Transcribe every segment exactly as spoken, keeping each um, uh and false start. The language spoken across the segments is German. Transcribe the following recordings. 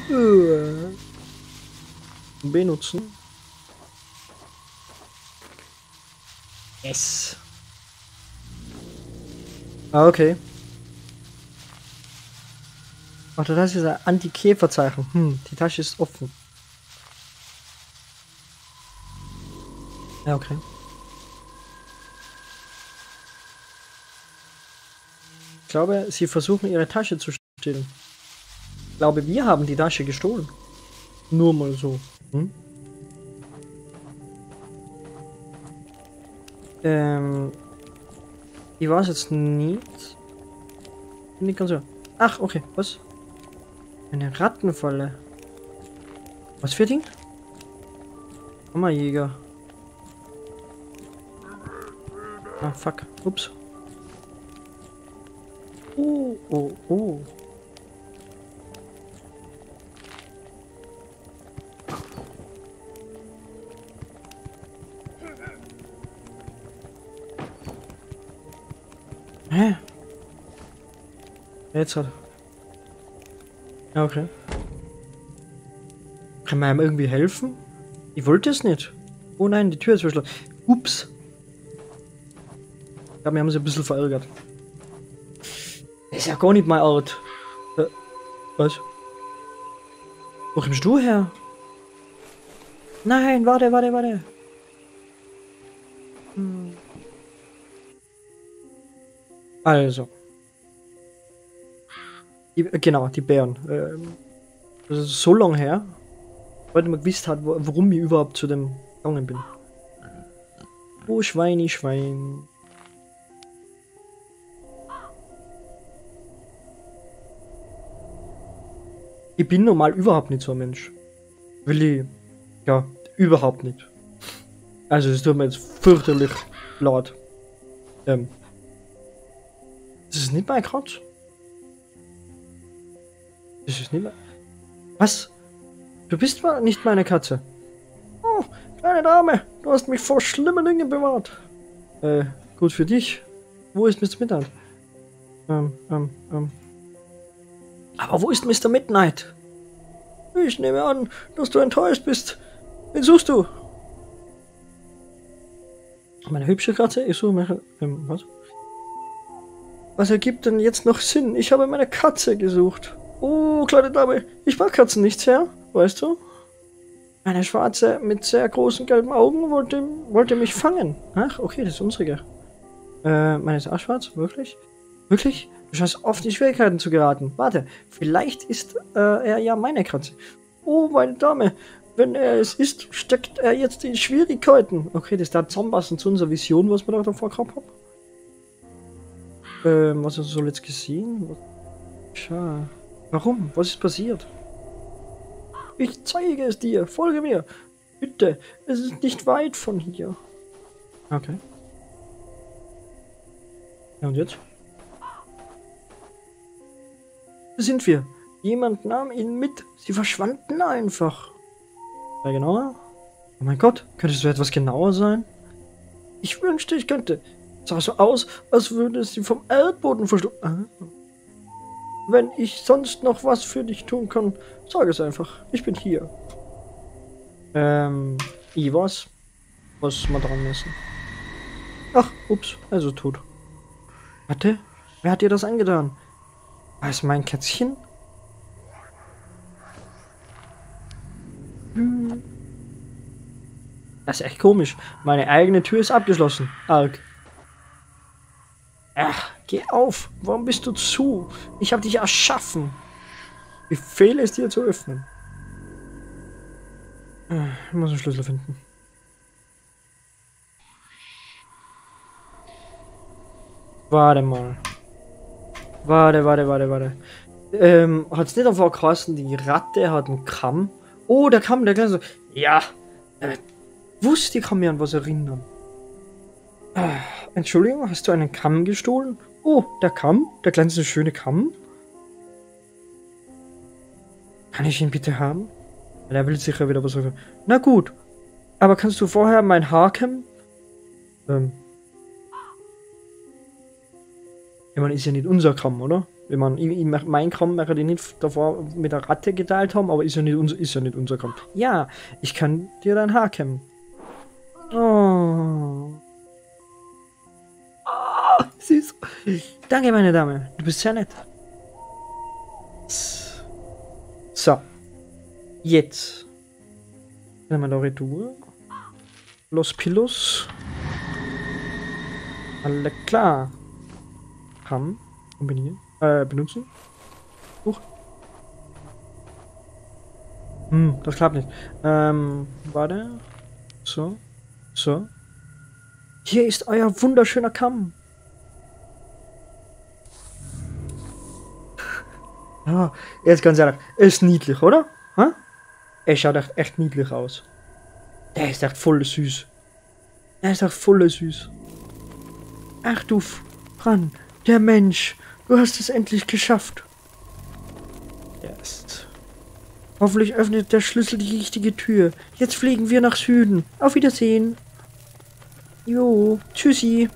Äh, benutzen. Yes. Ah, okay. Warte, das ist ein Anti-Käfer-Zeichen. Hm, die Tasche ist offen. Ja, okay. Ich glaube, sie versuchen ihre Tasche zu stehlen. Ich glaube, wir haben die Tasche gestohlen. Nur mal so. Hm? Ähm. Ich weiß jetzt nicht. Bin nicht ganz so. Ach, okay. Was? Eine Rattenfalle. Was für ein Ding? Hammerjäger. Ah, fuck. Ups. Oh, oh, oh. Hä? Jetzt hat. Ja, okay. Kann man ihm irgendwie helfen? Ich wollte es nicht. Oh nein, die Tür ist verschlossen. Ups. Ich glaube, wir haben sie ein bisschen verärgert. Das ist ja gar nicht mein Art. Äh, was? Wo kommst du her? Nein, warte, warte, warte. Hm. Also. Die, genau, die Bären. Ähm, das ist so lange her, weil man gewusst hat, wo, warum ich überhaupt zu dem gegangen bin. Oh, Schweini, Schwein. Ich bin normal überhaupt nicht so ein Mensch. Will ich. Ja, überhaupt nicht. Also, es tut mir jetzt fürchterlich laut. Ähm. Das ist nicht mein Katz. Das ist nicht mein. Was? Du bist mal nicht meine Katze. Oh, kleine Dame, du hast mich vor schlimmen Dingen bewahrt. Äh, gut für dich. Wo ist Mister Midnight? Ähm, ähm, ähm. Aber wo ist Mister Midnight? Ich nehme an, dass du enttäuscht bist. Wen suchst du? Meine hübsche Katze? Ich suche meine... Ähm, was? Was ergibt denn jetzt noch Sinn? Ich habe meine Katze gesucht. Oh, kleine Dame, ich mag Katzen nicht sehr, weißt du? Eine schwarze mit sehr großen gelben Augen wollte, wollte mich fangen. Ach, okay, das ist unsere. Äh, meine ist auch schwarz? Wirklich? Wirklich? Du scheinst oft in Schwierigkeiten zu geraten. Warte, vielleicht ist äh, er ja meine Katze. Oh, meine Dame, wenn er es ist, steckt er jetzt in Schwierigkeiten. Okay, das ist da zusammenpassen zu unserer Vision, was wir da davor gehabt haben. Ähm, was hast du so jetzt gesehen? Schau. Warum? Was ist passiert? Ich zeige es dir. Folge mir. Bitte. Es ist nicht weit von hier. Okay. Ja, und jetzt? Wo sind wir? Jemand nahm ihn mit. Sie verschwanden einfach. Ja, genauer? Oh mein Gott. Könntest du etwas genauer sein? Ich wünschte, ich könnte. Es sah so aus, als würde sie vom Erdboden verschluckt. Ah. Wenn ich sonst noch was für dich tun kann, sag es einfach. Ich bin hier. Ähm, ich weiß, was wir dran müssen. Ach, ups, also tot. Warte, wer hat dir das angetan? War es mein Kätzchen? Hm. Das ist echt komisch. Meine eigene Tür ist abgeschlossen. Arg. Ach, geh auf. Warum bist du zu? Ich habe dich erschaffen. Ich befehle es dir zu öffnen. Ich muss einen Schlüssel finden. Warte mal. Warte, warte, warte, warte. Ähm, hat es nicht einfach geheißen, die Ratte hat einen Kamm? Oh, der Kamm, der kleine so. Ja. Äh, wusste, ich kann mich an was erinnern. Ah, Entschuldigung, hast du einen Kamm gestohlen? Oh, der Kamm? Der glänzende schöne Kamm? Kann ich ihn bitte haben? Der will sicher wieder was sagen. Na gut. Aber kannst du vorher mein Haar kämmen? Ähm. Ich meine, ist ja nicht unser Kamm, oder? Wenn man in, in mein Kram möchte ich nicht davor mit der Ratte geteilt haben, aber ist ja nicht, unser, ist ja nicht unser Kram. Ja, ich kann dir dein Haar kämmen. Oh. Oh, süß. Danke, meine Dame. Du bist sehr nett. So. Jetzt. Nehmen wir da Retour. Los Pilos. Alle klar. Haben. Kombinieren. Äh, benutzen. Huch. Hm, das klappt nicht. Ähm, warte. So. So. Hier ist euer wunderschöner Kamm. Ja, jetzt ganz ehrlich. Ist niedlich, oder? Ha? Er schaut echt, echt niedlich aus. Der ist echt voll süß. Der ist echt voll süß. Ach du Fran, der Mensch. Du hast es endlich geschafft. Jetzt. Hoffentlich öffnet der Schlüssel die richtige Tür. Jetzt fliegen wir nach Süden. Auf Wiedersehen. Jo, tschüssi.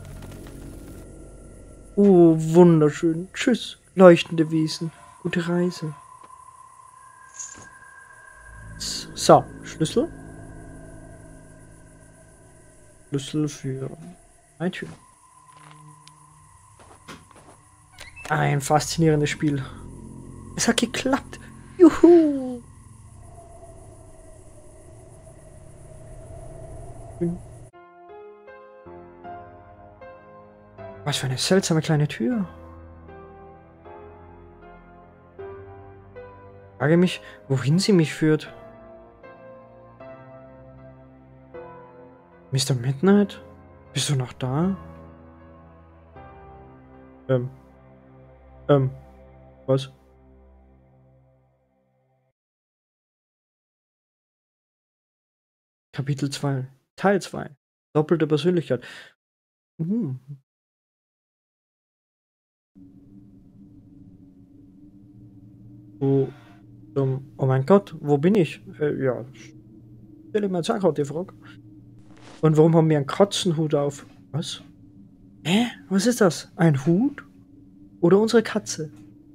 Oh, wunderschön. Tschüss, leuchtende Wesen. Gute Reise. So, Schlüssel. Schlüssel für eine Tür. Ein faszinierendes Spiel. Es hat geklappt. Juhu. Was für eine seltsame kleine Tür. Ich frage mich, wohin sie mich führt. Mister Midnight? Bist du noch da? Ähm. Ähm. Was? Kapitel zwei. Teil zwei. Doppelte Persönlichkeit. Hm. Wo, um, oh mein Gott, wo bin ich? Äh, ja. Stell mir jetzt auch die Frage. Und warum haben wir einen Katzenhut auf? Was? Hä? Was ist das? Ein Hut? Oder unsere Katze?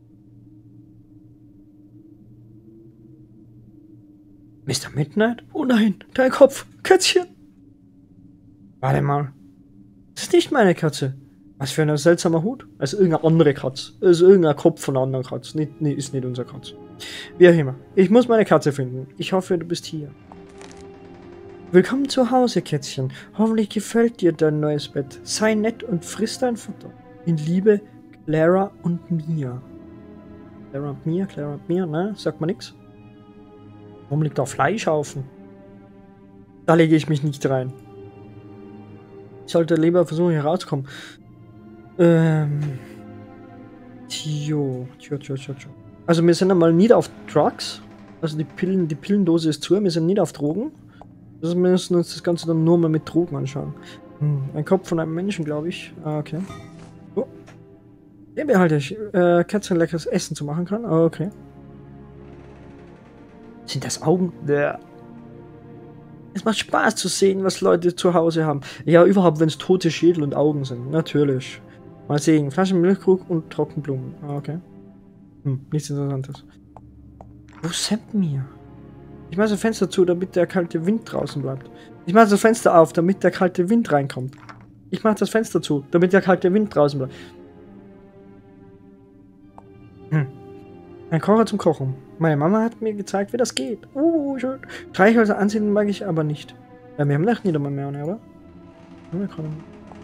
Mister Midnight? Oh nein, dein Kopf! Kätzchen! Warte mal. Das ist nicht meine Katze. Was für ein seltsamer Hut. Also irgendeine andere Katze. Also irgendein Kopf von einer anderen Katze. Nicht, nicht, ist nicht unser Katze. Wie auch immer. Ich muss meine Katze finden. Ich hoffe, du bist hier. Willkommen zu Hause, Kätzchen. Hoffentlich gefällt dir dein neues Bett. Sei nett und friss dein Futter. In Liebe, Clara und Mia. Clara und Mia, Clara und Mia, ne? Sagt man nix. Warum liegt da Fleischhaufen? Da lege ich mich nicht rein. Ich sollte lieber versuchen, hier rauszukommen. Ähm. Tjo, tjo, tjo, tjo, tjo. Also wir sind einmal nicht auf Drugs. Also die Pillen, die Pillendose ist zu, wir sind nicht auf Drogen. Also wir müssen uns das Ganze dann nur mal mit Drogen anschauen. Hm, ein Kopf von einem Menschen, glaube ich. Ah, okay. Oh. Den behalte ich. Äh, Katze ein leckeres Essen zu machen kann. Ah, okay. Sind das Augen? Ja. Es macht Spaß zu sehen, was Leute zu Hause haben. Ja, überhaupt, wenn es tote Schädel und Augen sind. Natürlich. Mal sehen. Flaschen Milchkrug und Trockenblumen. Ah, okay. Hm, nichts Interessantes. Wo sind wir? Ich mache das Fenster zu, damit der kalte Wind draußen bleibt. Ich mache das Fenster auf, damit der kalte Wind reinkommt. Ich mache das Fenster zu, damit der kalte Wind draußen bleibt. Hm. Ein Kocher zum Kochen. Meine Mama hat mir gezeigt, wie das geht. Uh, schön. Streichhölzer ansehen mag ich aber nicht. Ja, wir haben noch nicht einmal mehr, oder? Ja, wir können.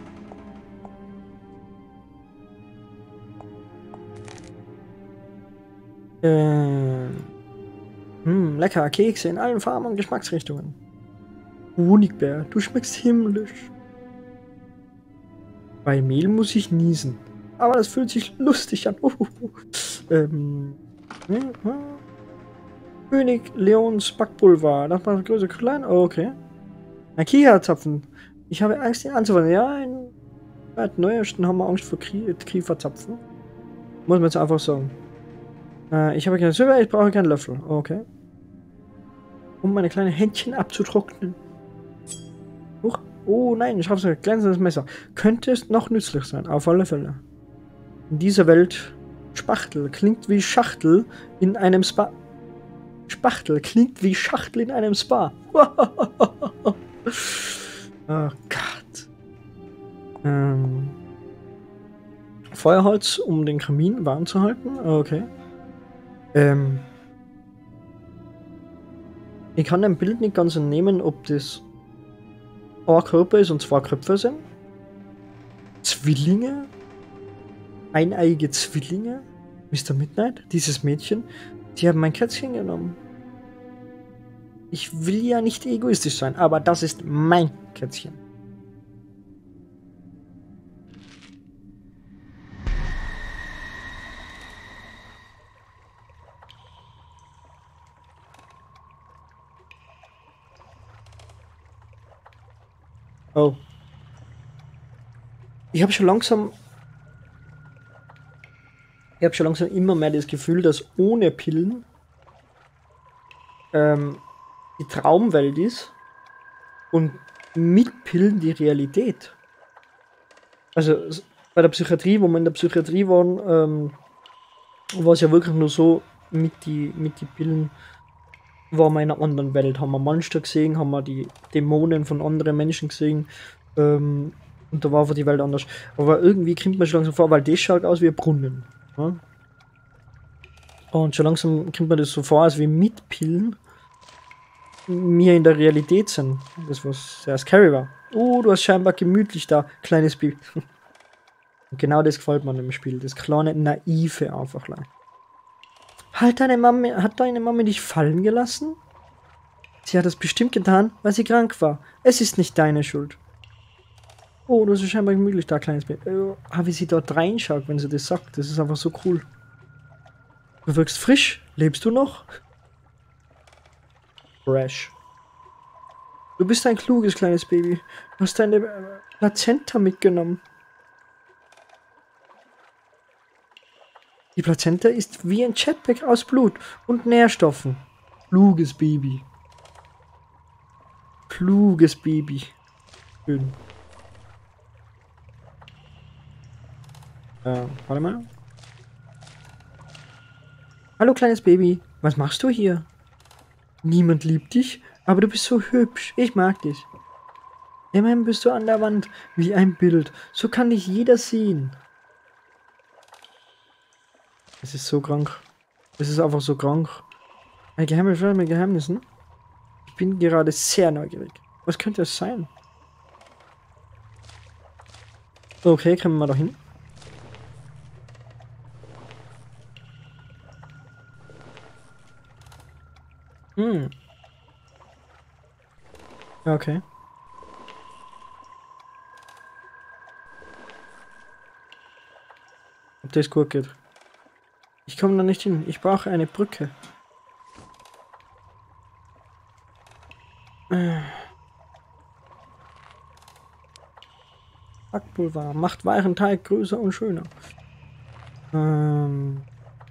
Äh. Hm, lecker. Kekse in allen Farben und Geschmacksrichtungen. Honigbär, du schmeckst himmlisch. Bei Mehl muss ich niesen. Aber das fühlt sich lustig an. Uh, uh, uh. Ähm. Ja, ja. König Leons Backpulver. Das macht größer, klein. Oh, okay. Ein Kieferzapfen. Ich habe Angst, ihn anzufangen. Ja, in seit neuesten haben wir Angst vor Kieferzapfen. Muss man jetzt einfach sagen. Äh, ich habe keine Silber, ich brauche keinen Löffel. Okay. Um meine kleinen Händchen abzutrocknen. Huch. Oh nein, ich habe so ein glänzendes Messer. Könnte es noch nützlich sein, auf alle Fälle. In dieser Welt Spachtel klingt wie Schachtel in einem Spa. Spachtel klingt wie Schachtel in einem Spa. Oh Gott. Ähm. Feuerholz, um den Kamin warm zu halten. Okay. Ähm. Ich kann ein Bild nicht ganz entnehmen, ob das ein Körper ist und zwei Köpfe sind. Zwillinge? Eineiige Zwillinge? Mister Midnight? Dieses Mädchen? Die haben mein Kätzchen genommen. Ich will ja nicht egoistisch sein, aber das ist mein Kätzchen. Oh. Ich habe schon langsam... Ich habe schon langsam immer mehr das Gefühl, dass ohne Pillen ähm, die Traumwelt ist und mit Pillen die Realität. Also bei der Psychiatrie, wo wir in der Psychiatrie waren, ähm, war es ja wirklich nur so, mit die, mit die Pillen waren wir in einer anderen Welt. Haben wir Monster gesehen, haben wir die Dämonen von anderen Menschen gesehen. Ähm, und da war einfach die Welt anders. Aber irgendwie kommt man schon langsam vor, weil das schaut aus wie ein Brunnen. Ja? Und schon langsam kommt man das so vor, als wie mit Pillen wir in der Realität sind. Das was sehr scary war. Oh, du hast scheinbar gemütlich da, kleines Baby. Und genau das gefällt mir im Spiel. Das kleine, naive einfach. Halt deine Mama, hat deine Mama dich fallen gelassen? Sie hat es bestimmt getan, weil sie krank war. Es ist nicht deine Schuld. Oh, du hast scheinbar gemütlich da, kleines Baby. Äh, ah, wie sie dort reinschaut, wenn sie das sagt. Das ist einfach so cool. Du wirkst frisch. Lebst du noch? Fresh. Du bist ein kluges kleines Baby. Du hast deine äh, Plazenta mitgenommen. Die Plazenta ist wie ein Jetpack aus Blut und Nährstoffen. Kluges Baby. Kluges Baby. Schön. Äh, warte mal. Hallo kleines Baby. Was machst du hier? Niemand liebt dich, aber du bist so hübsch. Ich mag dich. Immerhin bist du an der Wand wie ein Bild. So kann dich jeder sehen. Es ist so krank. Es ist einfach so krank. Ein Geheimnis mit Geheimnissen. Ich bin gerade sehr neugierig. Was könnte es sein? Okay, kommen wir mal dahin. Hm. Okay. Ob das gut geht. Ich komme da nicht hin. Ich brauche eine Brücke. Backpulver macht weichen Teig größer und schöner. Ähm.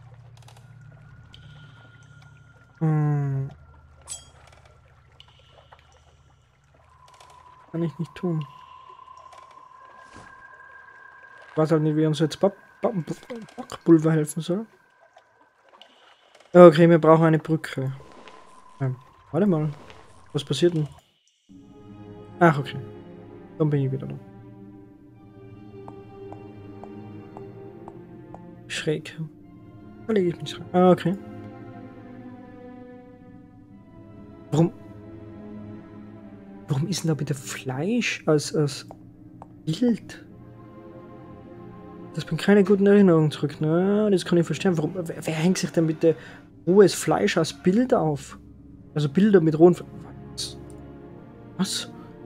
Hm. Kann ich nicht tun. Ich weiß halt nicht, wie uns jetzt Back Back Backpulver helfen soll. Okay, wir brauchen eine Brücke. Ja, warte mal. Was passiert denn? Ach, okay. Dann bin ich wieder da. Schräg. Da lege ich mich rein. Ah, okay. Warum? Warum ist denn da bitte Fleisch als, als Bild? Das bringt keine guten Erinnerungen zurück. Na, das kann ich verstehen. Warum? Wer, wer hängt sich denn bitte rohes Fleisch als Bild auf? Also Bilder mit rohen. Was? Was?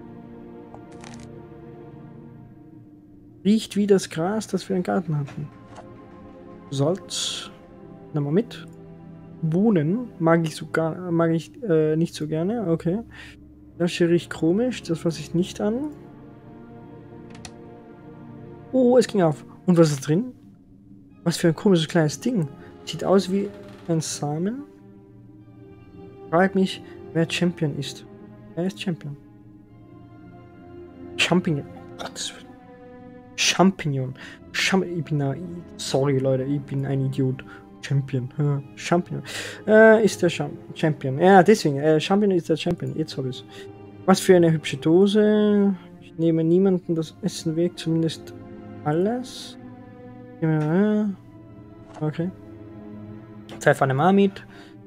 Riecht wie das Gras, das wir im Garten hatten. Salz. Nehmen wir mit. Bohnen mag ich sogar mag ich äh, nicht so gerne. Okay. Das hier riecht komisch. Das fasse ich nicht an. Oh, es ging auf. Und was ist drin? Was für ein komisches kleines Ding. Sieht aus wie ein Samen. Frag mich, wer Champion ist. Wer ist Champion? Champion. Gottes Willen. Champignon. Cham ich bin ein, sorry Leute, ich bin ein Idiot. Champion. Ja, Champignon. Äh, ist der Cham Champion. Ja, deswegen. Äh, Champion ist der Champion. Jetzt habe ich es. Was für eine hübsche Dose. Ich nehme niemanden das Essen weg, zumindest alles. Okay. Pfeffer eine Marmit.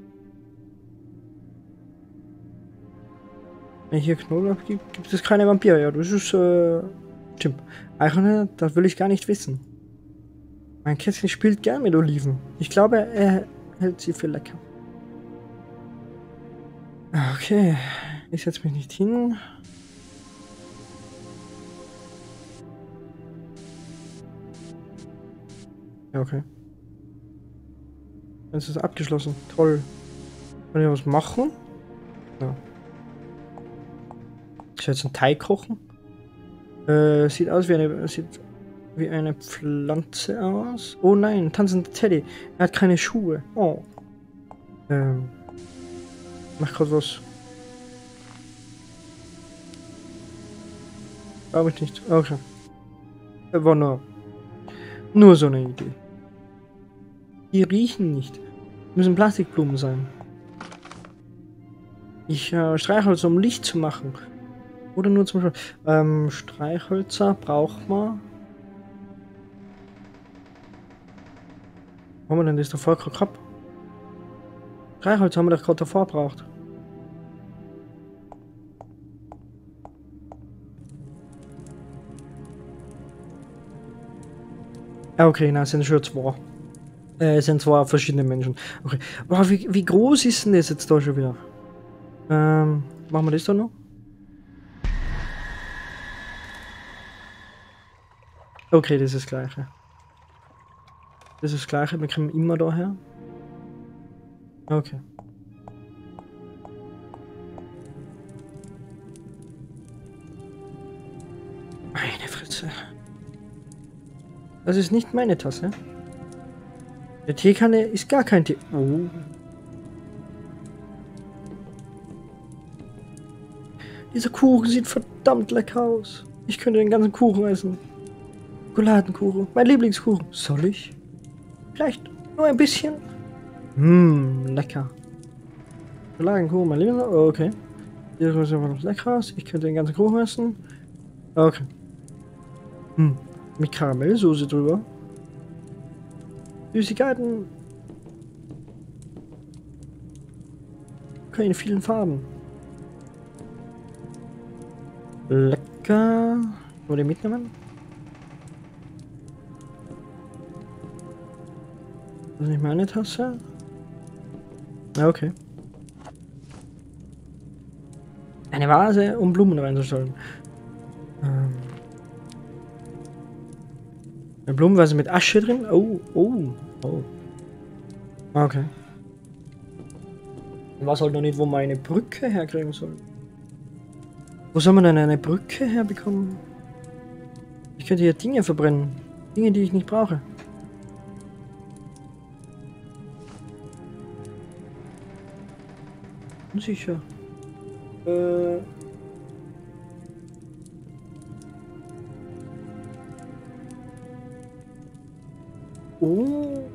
Wenn hier Knoblauch gibt, gibt es keine Vampire. Ja, das ist, äh, stimmt. Eichhörner, das will ich gar nicht wissen. Mein Kätzchen spielt gern mit Oliven. Ich glaube, er hält sie für lecker. Okay, ich setze mich nicht hin. Ja, okay. Jetzt ist es abgeschlossen. Toll. Kann ich was machen? Ja. Ich soll jetzt einen Teig kochen. Äh, sieht aus wie eine... Sieht wie eine Pflanze aus. Oh nein, tanzender Teddy. Er hat keine Schuhe. Oh. Ähm. Mach grad was. Glaube ich nicht. Okay. War nur. Nur so eine Idee. Die riechen nicht. Müssen Plastikblumen sein. Ich äh, Streichholz, um Licht zu machen. Oder nur zum Beispiel. Ähm, Streichhölzer braucht man. Haben wir denn das davor gerade gehabt? Streichholz haben wir doch gerade davor gebraucht. Ah, okay, na, es sind schon zwei. Äh, es sind zwei verschiedene Menschen. Okay. Boah, wie, wie groß ist denn das jetzt da schon wieder? Ähm, machen wir das da noch? Okay, das ist das Gleiche. Das ist das Gleiche, wir kommen immer daher. Okay. Meine Fresse. Das ist nicht meine Tasse. Der Teekanne ist gar kein Tee. Oh. Dieser Kuchen sieht verdammt lecker aus. Ich könnte den ganzen Kuchen essen. Schokoladenkuchen, mein Lieblingskuchen. Soll ich? Vielleicht nur ein bisschen. Mmm, lecker. Schokoladenkuchen, mein Lieblingskuchen. Oh, okay. Hier ist was Leckeres. Ich könnte den ganzen Kuchen essen. Okay. Hm. Mit Karamellsoße drüber. Süßigkeiten. Okay, in vielen Farben. Lecker. Wollt ihr mitnehmen? Das ist nicht meine Tasse. Ja, okay. Eine Vase, um Blumen reinzustellen. Ähm. Eine Blumenvase mit Asche drin? Oh, oh, oh. Okay. Ich weiß halt noch nicht, wo meine Brücke herkriegen soll. Wo soll man denn eine Brücke herbekommen? Ich könnte hier Dinge verbrennen. Dinge, die ich nicht brauche. Unsicher. Äh. Oh.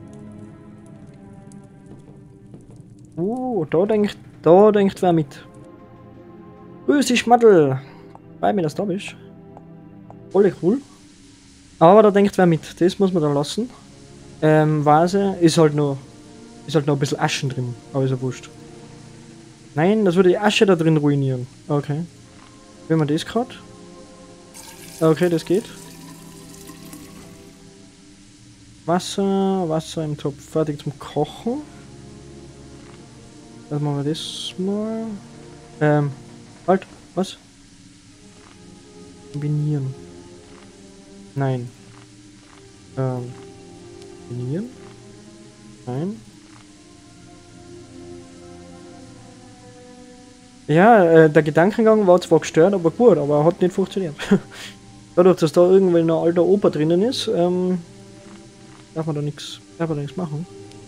Oh, da denkt, da denkt wer mit. Grüß dich, Schmattel. Bei mir, dass du da bist. Voll cool. Aber da denkt wer mit. Das muss man da lassen. Ähm, Vase ist halt nur, ist halt noch ein bisschen Aschen drin. Aber ist ja wurscht. Nein, das würde die Asche da drin ruinieren. Okay. Wenn man das gerade. Okay, das geht. Wasser, Wasser im Topf. Fertig zum Kochen. Dann machen wir das mal. Ähm, halt, was? Kombinieren. Nein. Ähm, kombinieren. Nein. Ja, äh, der Gedankengang war zwar gestört, aber gut, aber hat nicht funktioniert. Dadurch, dass da irgendwie ein alter Opa drinnen ist, ähm, darf man da nichts, darf man da nichts machen.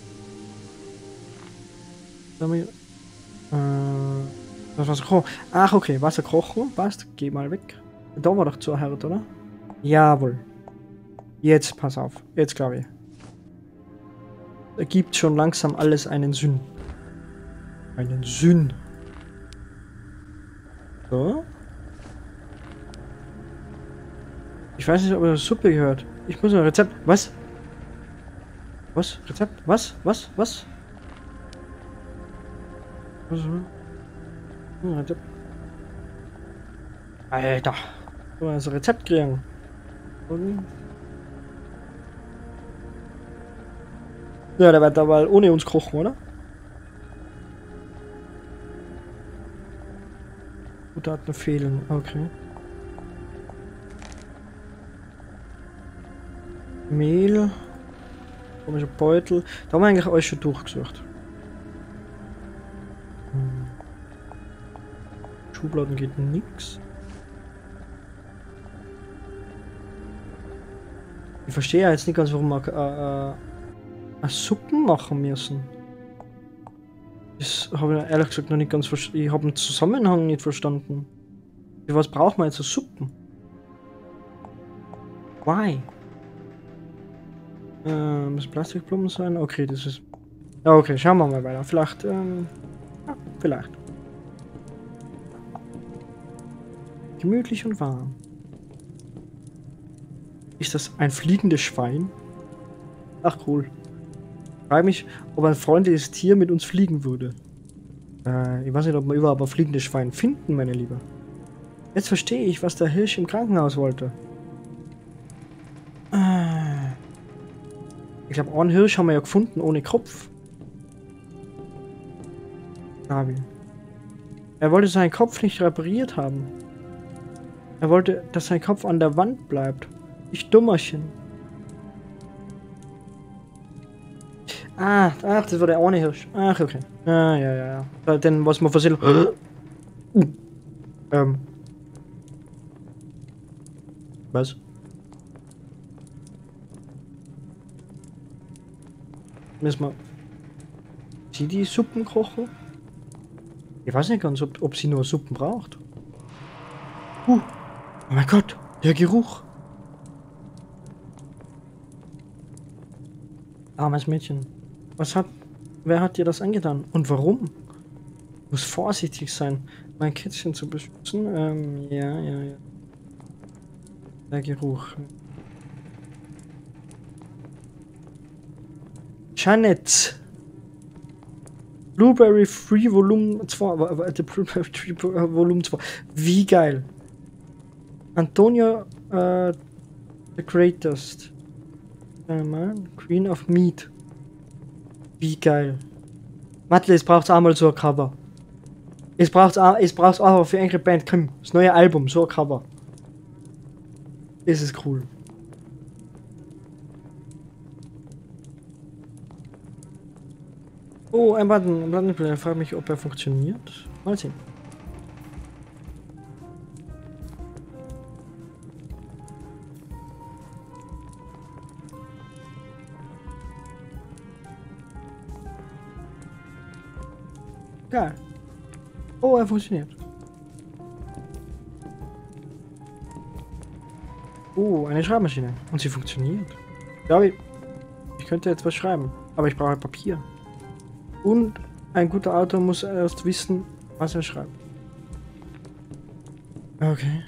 Da haben wir, äh, das Wasser kochen. Ach, okay, Wasser kochen, passt, geh mal weg. Da war doch zu hart, oder? Jawohl. Jetzt, pass auf. Jetzt glaube ich. Ergibt schon langsam alles einen Sinn. Einen Sinn. So. Ich weiß nicht, ob er Suppe gehört. Ich muss ein Rezept. Was? Was? Rezept? Was? Was? Was? Was? Hm, Rezept. Alter. So, also Rezept kriegen. Und ja, der wird aber ohne uns kochen, oder? Zutaten fehlen, okay. Mehl. Komischer Beutel. Da haben wir eigentlich alles schon durchgesucht. Hm. Schubladen geht nix. Ich verstehe ja jetzt nicht ganz, warum wir äh, äh, Suppen machen müssen. Das habe ich ehrlich gesagt noch nicht ganz verstanden. Ich habe den Zusammenhang nicht verstanden. Für was braucht man jetzt so Suppen? Why? Äh, muss Plastikblumen sein? Okay, das ist... Ja, okay, schauen wir mal weiter. Vielleicht, ähm... Ja, vielleicht. Gemütlich und warm. Ist das ein fliegendes Schwein? Ach, cool. Ich frage mich, ob ein freundliches Tier mit uns fliegen würde. Äh, ich weiß nicht, ob wir überhaupt ein fliegendes Schwein finden, meine Liebe. Jetzt verstehe ich, was der Hirsch im Krankenhaus wollte. Äh, ich glaube, einen Hirsch haben wir ja gefunden, ohne Kopf. Gabi. Er wollte seinen Kopf nicht repariert haben. Er wollte, dass sein Kopf an der Wand bleibt. Ich Dummerchen. Ah, ach, das war der eine Hirsch. Ach, okay. Ah, ja, ja, ja. Denn was man versehen. Uh. Ähm. Was? Müssen wir. Sie die Suppen kochen? Ich weiß nicht ganz, ob, ob sie nur Suppen braucht. Uh. Oh mein Gott, der Geruch. Armes Mädchen. Was hat... Wer hat dir das angetan? Und warum? Ich muss vorsichtig sein, mein Kätzchen zu beschützen. Ähm, ja, ja, ja. Der Geruch. Janet. Blueberry Free Volume zwei. Warte, Blueberry Free Volume zwei. Wie geil. Antonia, äh, the Greatest. Man, Queen of Meat. Wie geil. Matle, es braucht einmal so ein Cover. Es braucht es braucht auch für Angry Band Kim. Das neue Album, so ein Cover. Das ist cool. Oh, ein Button. Ein Button. Ich frage mich, ob er funktioniert. Mal sehen. Geil. Oh, er funktioniert. Oh, eine Schreibmaschine. Und sie funktioniert. Ich glaube, ich könnte jetzt was schreiben. Aber ich brauche Papier. Und ein guter Autor muss erst wissen, was er schreibt. Okay.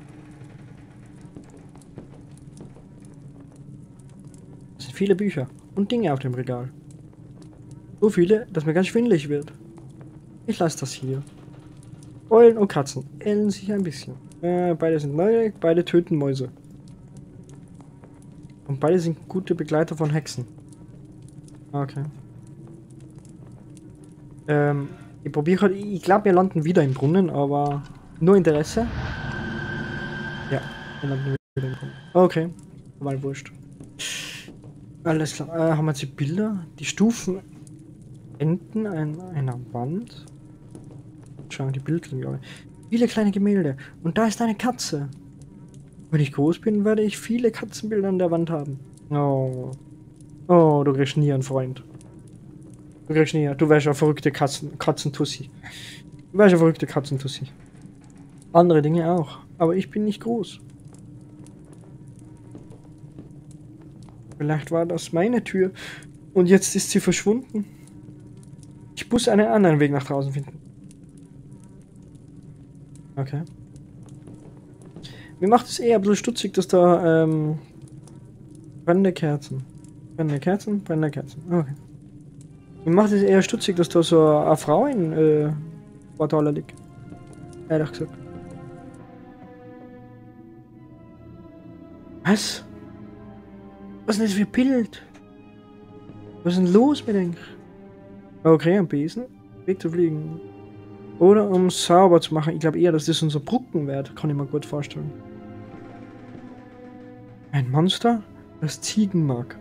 Es sind viele Bücher und Dinge auf dem Regal. So viele, dass mir ganz schwindelig wird. Ich lasse das hier. Eulen und Katzen ähneln sich ein bisschen. Äh, beide sind neugierig, beide töten Mäuse. Und beide sind gute Begleiter von Hexen. Okay. Ähm, ich probiere halt, ich glaube, wir landen wieder im Brunnen, aber nur Interesse. Ja, wir landen wieder im Brunnen. Okay, mal wurscht. Alles klar, äh, haben wir jetzt die Bilder? Die Stufen enden an einer Wand. Schauen die Bilder, glaube ich. Viele kleine Gemälde. Und da ist eine Katze. Wenn ich groß bin, werde ich viele Katzenbilder an der Wand haben. Oh. Oh, du kriegst nie einen Freund. Du kriegst nie. Du wärst eine verrückte Katzen, Katzentussi. Du wärst eine verrückte Katzentussi. Andere Dinge auch. Aber ich bin nicht groß. Vielleicht war das meine Tür und jetzt ist sie verschwunden. Ich muss einen anderen Weg nach draußen finden. Okay. Mir macht es eher ein bisschen stutzig, dass da ähm, brennende Kerzen. Brennende Kerzen, brennende Kerzen. Okay. Mir macht es eher stutzig, dass da so eine Frau in äh, Portale liegt. Ehrlich gesagt. Was? Was ist denn das für ein Bild? Was ist denn los mit dem? Okay, am Besen. Weg zu fliegen. Oder um sauber zu machen. Ich glaube eher, dass das unser Brückenwert. Kann ich mir gut vorstellen. Ein Monster, das Ziegen mag.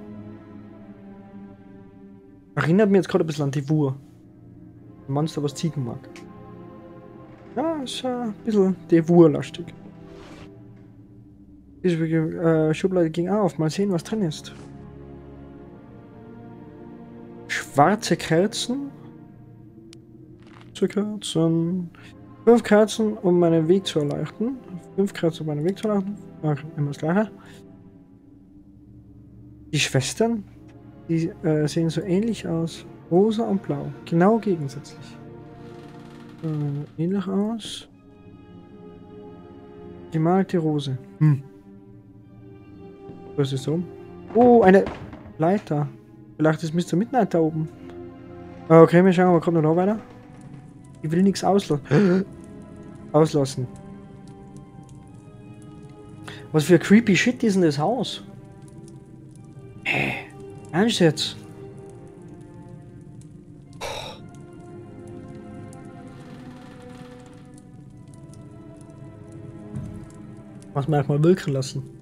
Erinnert mich jetzt gerade ein bisschen an die Wur. Ein Monster, was Ziegen mag. Ja, ist äh, ein bisschen die Wur-lastig. Diese äh, Schublade ging auf. Mal sehen, was drin ist. Schwarze Kerzen. Schwarze Kerzen. Fünf Kerzen, um meinen Weg zu erleichtern. Fünf Kerzen, um meinen Weg zu erleichtern. Okay, immer das gleiche. Die Schwestern, die äh, sehen so ähnlich aus. Rosa und blau. Genau gegensätzlich. Äh, ähnlich aus. Gemalte Rose. Hm. Was ist so? Oh, eine Leiter. Vielleicht ist Mister Midnight da oben. Okay, wir schauen mal, kommt noch weiter. Ich will nichts auslassen. auslassen. Was für creepy Shit ist denn das Haus? Hä? Ernst jetzt? Was wir mal wirken lassen.